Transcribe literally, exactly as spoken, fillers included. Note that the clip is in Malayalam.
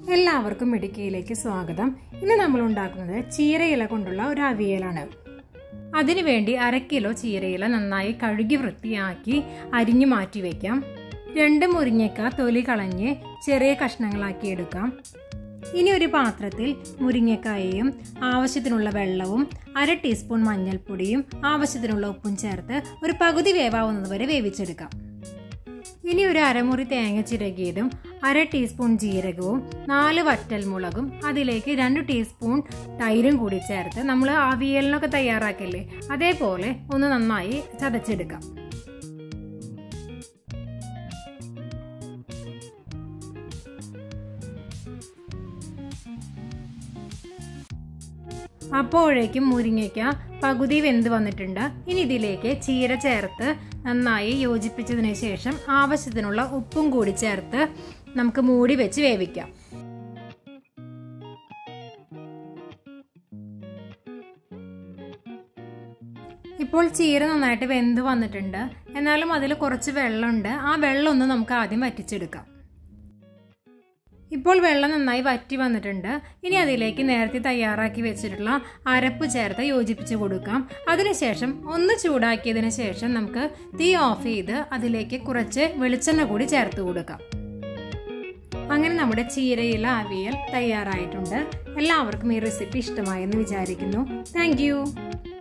എല്ലാവർക്കും മിടുക്കിയിലേക്ക് സ്വാഗതം. ഇന്ന് നമ്മൾ ഉണ്ടാക്കുന്നത് ചീരയില കൊണ്ടുള്ള ഒരു അവിയലാണ്. അതിനുവേണ്ടി അര കിലോ ചീരയില നന്നായി കഴുകി വൃത്തിയാക്കി അരിഞ്ഞു മാറ്റി വയ്ക്കാം. രണ്ട് മുരിങ്ങയ്ക്ക തൊലി കളഞ്ഞ് ചെറിയ കഷ്ണങ്ങളാക്കി എടുക്കാം. ഇനി ഒരു പാത്രത്തിൽ മുരിങ്ങക്കായയും ആവശ്യത്തിനുള്ള വെള്ളവും അര ടീസ്പൂൺ മഞ്ഞൾപ്പൊടിയും ആവശ്യത്തിനുള്ള ഉപ്പും ചേർത്ത് ഒരു പകുതി വേവാവുന്നത് വരെ വേവിച്ചെടുക്കാം. ഇനി ഒരു അരമുറി തേങ്ങ ചിരകിയതും അര ടീസ്പൂൺ ജീരകവും നാല് വറ്റൽമുളകും അതിലേക്ക് രണ്ട് ടീസ്പൂൺ തൈരും കൂടി ചേർത്ത് നമ്മൾ അവിയലിനൊക്കെ തയ്യാറാക്കില്ലേ അതേപോലെ ഒന്ന് നന്നായി ചതച്ചെടുക്കാം. അപ്പോഴേക്കും മുരിങ്ങയ്ക്ക പകുതി വെന്ത് വന്നിട്ടുണ്ട്. ഇനി ഇതിലേക്ക് ചീര ചേർത്ത് നന്നായി യോജിപ്പിച്ചതിന് ശേഷം ആവശ്യത്തിനുള്ള ഉപ്പും കൂടി ചേർത്ത് നമുക്ക് മൂടി വെച്ച് വേവിക്കാം. ഇപ്പോൾ ചീര നന്നായിട്ട് വെന്ത് വന്നിട്ടുണ്ട്. എന്നാലും അതിൽ കുറച്ച് വെള്ളമുണ്ട്. ആ വെള്ളം ഒന്ന് നമുക്ക് ആദ്യം വറ്റിച്ചെടുക്കാം. ഇപ്പോൾ വെള്ളം നന്നായി വറ്റി വന്നിട്ടുണ്ട്. ഇനി അതിലേക്ക് നേരത്തെ തയ്യാറാക്കി വെച്ചിട്ടുള്ള അരപ്പ് ചേർത്ത് യോജിപ്പിച്ച് കൊടുക്കാം. അതിനുശേഷം ഒന്ന് ചൂടാക്കിയതിന് ശേഷം നമുക്ക് തീ ഓഫ് ചെയ്ത് അതിലേക്ക് കുറച്ച് വെളിച്ചെണ്ണ കൂടി ചേർത്ത് കൊടുക്കാം. അങ്ങനെ നമ്മുടെ ചീരയില അവിയൽ തയ്യാറായിട്ടുണ്ട്. എല്ലാവർക്കും ഈ റെസിപ്പി ഇഷ്ടമായെന്ന് വിചാരിക്കുന്നു. താങ്ക്